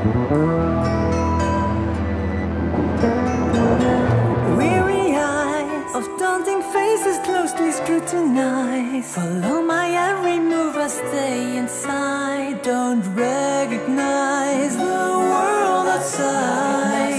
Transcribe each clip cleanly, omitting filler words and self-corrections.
Weary eyes of daunting faces closely scrutinize. Follow my every move, I stay inside. Don't recognize the world outside.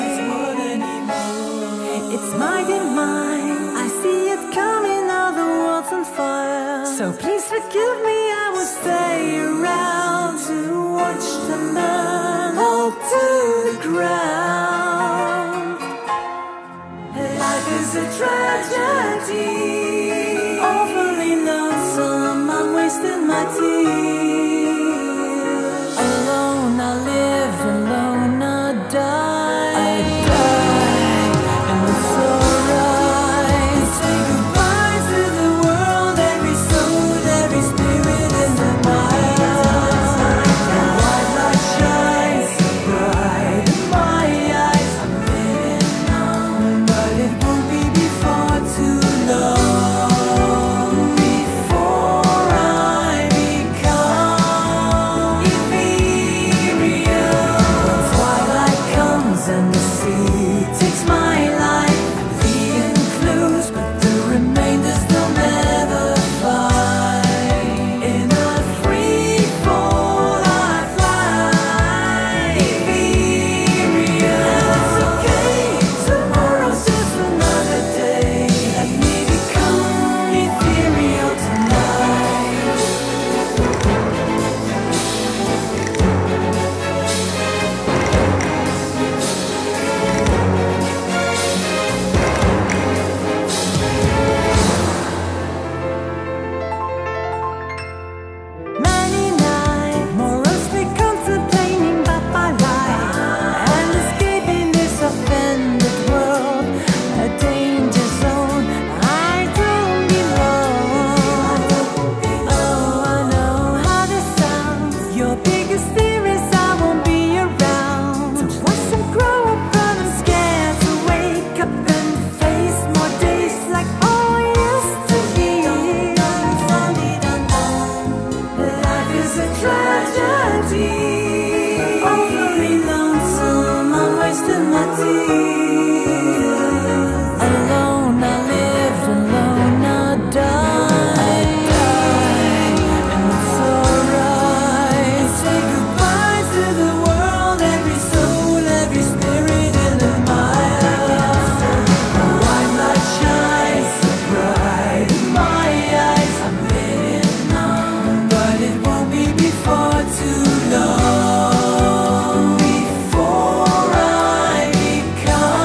It's my demand, I see it coming, now the world's on fire. So please forgive me, I will stay around to watch them burn all to the ground. Life is a tragedy, awfully lonesome, I'm wasting my tears. Alone I lived, alone I died. I died, and it's alright. Say goodbye to the world, every soul, every spirit in the mind. White light shines so bright in my eyes. I'm living now, but it won't be before too long. Before I become ethereal. When twilight comes and the sea takes my life, leaving clues, but the remainders they'll never find. In a free fall I fly, ethereal. It's okay, tomorrow's just another day. Let me become ethereal tonight. Many nights, morosely contemplating about my life and escaping this offended world, a danger zone I don't belong. Oh, I know how this sounds. Your biggest fear is I won't be around. To watch them grow up, but I'm scared to wake up and face more days like all yesteryear. Life is a tragedy, awfully lonesome, I'm wasting my tears. Alone I lived, alone I died. I died, and it's alright. Say goodbye to the world, every soul, every spirit in the mind. White light shines so bright in my eyes. I'm living now, but it won't be before too long. Before I become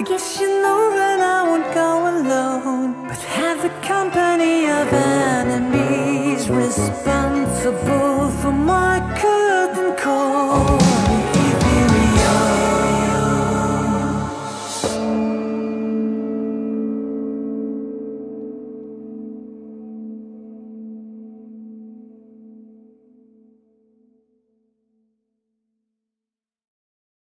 guess you